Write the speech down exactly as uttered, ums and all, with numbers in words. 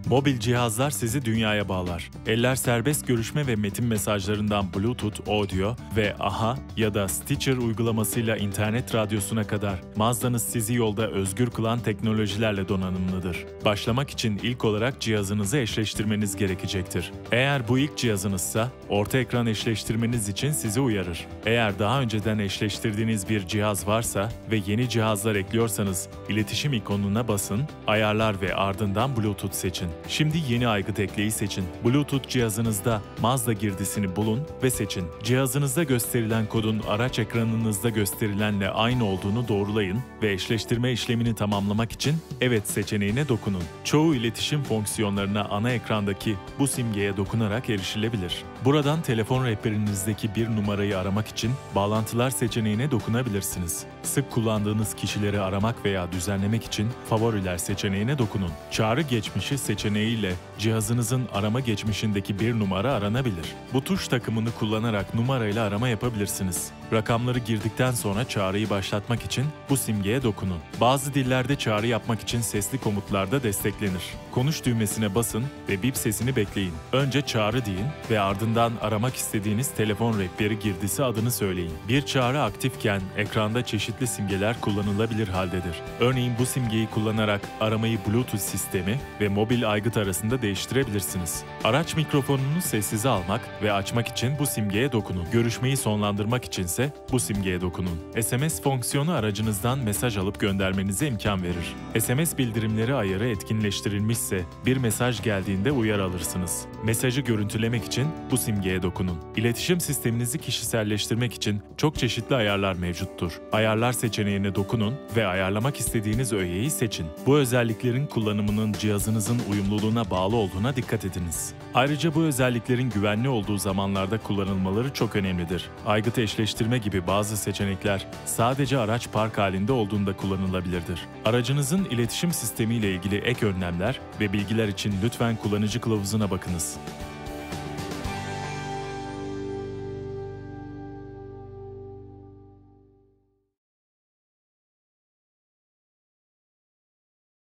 Mobil cihazlar sizi dünyaya bağlar. Eller serbest görüşme ve metin mesajlarından Bluetooth, audio ve A H A ya da Stitcher uygulamasıyla internet radyosuna kadar Mazda'nız sizi yolda özgür kılan teknolojilerle donanımlıdır. Başlamak için ilk olarak cihazınızı eşleştirmeniz gerekecektir. Eğer bu ilk cihazınızsa, orta ekran eşleştirmeniz için sizi uyarır. Eğer daha önceden eşleştirdiğiniz bir cihaz varsa ve yeni cihazlar ekliyorsanız, iletişim ikonuna basın, ayarlar ve ardından Bluetooth seçin. Şimdi yeni aygıt ekleyi seçin. Bluetooth cihazınızda Mazda girdisini bulun ve seçin. Cihazınızda gösterilen kodun araç ekranınızda gösterilenle aynı olduğunu doğrulayın ve eşleştirme işlemini tamamlamak için Evet seçeneğine dokunun. Çoğu iletişim fonksiyonlarına ana ekrandaki bu simgeye dokunarak erişilebilir. Buradan telefon rehberinizdeki bir numarayı aramak için Bağlantılar seçeneğine dokunabilirsiniz. Sık kullandığınız kişileri aramak veya düzenlemek için Favoriler seçeneğine dokunun. Çağrı geçmişi seçeneğiyle cihazınızın arama geçmişindeki bir numara aranabilir. Bu tuş takımını kullanarak numarayla arama yapabilirsiniz. Rakamları girdikten sonra çağrıyı başlatmak için bu simgeye dokunun. Bazı dillerde çağrı yapmak için sesli komutlarda desteklenir. Konuş düğmesine basın ve bip sesini bekleyin. Önce çağrı deyin ve ardından aramak istediğiniz telefon rehberi girdisi adını söyleyin. Bir çağrı aktifken ekranda çeşitli simgeler kullanılabilir haldedir. Örneğin bu simgeyi kullanarak aramayı Bluetooth sistemi ve mobil aygıt arasında değiştirebilirsiniz. Araç mikrofonunu sessize almak ve açmak için bu simgeye dokunun. Görüşmeyi sonlandırmak içinse bu simgeye dokunun. S M S fonksiyonu aracınızdan mesaj alıp göndermenize imkan verir. S M S bildirimleri ayarı etkinleştirilmişse bir mesaj geldiğinde uyarı alırsınız. Mesajı görüntülemek için bu simgeye dokunun. İletişim sisteminizi kişiselleştirmek için çok çeşitli ayarlar mevcuttur. Ayarlar seçeneğine dokunun ve ayarlamak istediğiniz öğeyi seçin. Bu özelliklerin kullanımının cihazınızın uyumluluğuna bağlı olduğuna dikkat ediniz. Ayrıca bu özelliklerin güvenli olduğu zamanlarda kullanılmaları çok önemlidir. Aygıt eşleştirme gibi bazı seçenekler sadece araç park halinde olduğunda kullanılabilirdir. Aracınızın iletişim sistemiyle ilgili ek önlemler ve bilgiler için lütfen kullanıcı kılavuzuna bakınız.